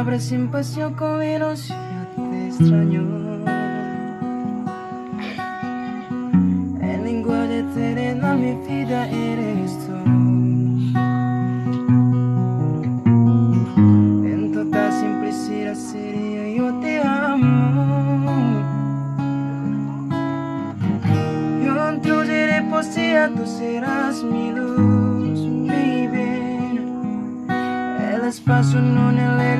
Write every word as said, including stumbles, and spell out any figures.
palabras sin pasión con menos yo te extraño. El lenguaje eterno a mi vida eres tú. En toda simplicidad sería yo te amo. Yo en tu seré poesía, tú serás mi luz, mi bien. El espacio no en el